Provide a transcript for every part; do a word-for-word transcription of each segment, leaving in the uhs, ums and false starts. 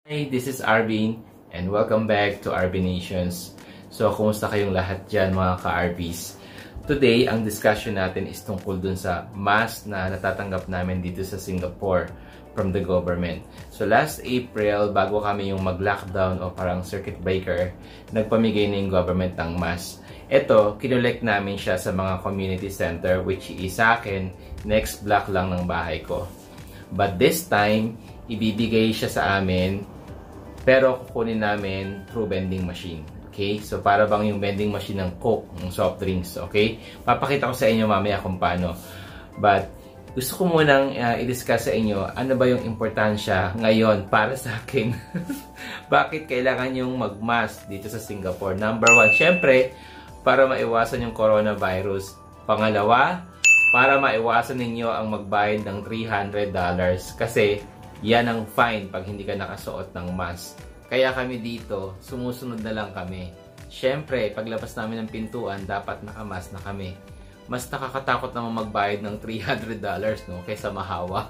Hi, this is Arvin and welcome back to Arvin Nations. So, kumusta kayong lahat dyan mga ka-R Vs? Today, ang discussion natin is tungkol dun sa mask na natatanggap namin dito sa Singapore from the government. So, last April, bago kami yung mag-lockdown o parang circuit breaker, nagpamigay na yung government ng mask. Ito, kinolect namin siya sa mga community center which is sa akin, next block lang ng bahay ko. But this time, ibibigay siya sa amin pero kukunin namin through vending machine. Okay? So, para bang yung vending machine ng Coke, ng soft drinks. Okay? Papakita ko sa inyo mamaya kung paano. But, gusto ko munang uh, i-discuss sa inyo ano ba yung importansya ngayon para sa akin. Bakit kailangan yung mag-mask dito sa Singapore? Number one, syempre, para maiwasan yung coronavirus. Pangalawa, para maiwasan ninyo ang magbayad ng three hundred dollars. Kasi, yan ang fine pag hindi ka nakasuot ng mask. Kaya kami dito, sumusunod na lang kami. Siyempre, paglabas namin ng pintuan, dapat nakamask na kami. Mas nakakatakot naman magbayad ng three hundred dollars, no? Kaysa mahawa.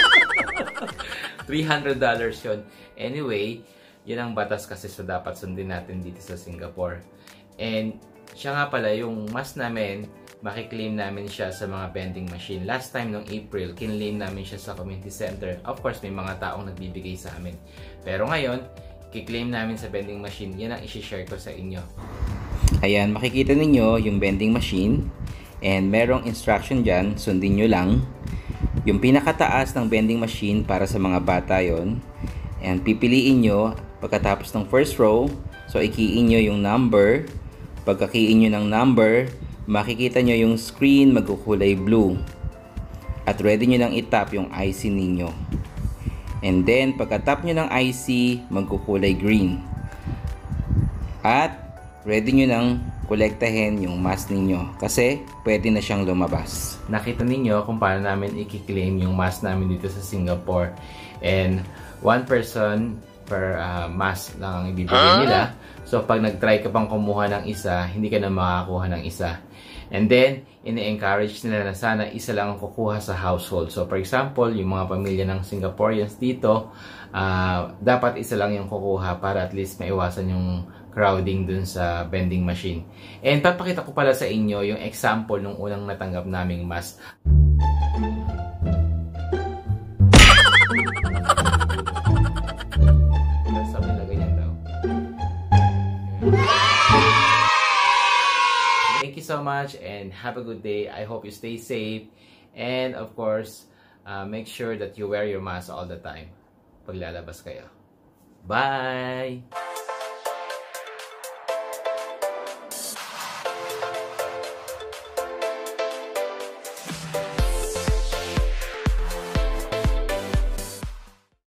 three hundred dollars yun. Anyway, yun ang batas kasi so dapat sundin natin dito sa Singapore. And siya nga pala, yung mask namin, makiklaim namin siya sa mga vending machine. Last time, noong April, kinlaim namin siya sa community center. Of course, may mga taong nagbibigay sa amin. Pero ngayon, kiklaim namin sa vending machine. Yan ang isi-share ko sa inyo. Ayan, makikita ninyo yung vending machine. And merong instruction dyan. Sundin nyo lang. Yung pinakataas ng vending machine para sa mga bata yon. And pipiliin nyo pagkatapos ng first row. So, ikiin nyo yung number. Pagkakiin nyo ng number, makikita nyo yung screen magkukulay blue. At ready nyo nang itap yung I C ninyo. And then, pagka-tap nyo ng I C, magkukulay green. At ready nyo nang kolektahin yung mask ninyo. Kasi, pwede na siyang lumabas. Nakita ninyo kung paano namin i-claim yung mask namin dito sa Singapore. And, one person per uh, mask lang ang ibibigay nila. So, pag nag-try ka pang kumuha ng isa, hindi ka na makakuha ng isa. And then, ini-encourage nila na sana isa lang ang kukuha sa household. So, for example, yung mga pamilya ng Singaporeans dito, uh, dapat isa lang yung kukuha para at least maiwasan yung crowding dun sa vending machine. And papakita ko pala sa inyo yung example nung unang natanggap naming mask. Thank you so much and have a good day. I hope you stay safe and of course, uh, make sure that you wear your mask all the time pag lalabas kayo. Bye!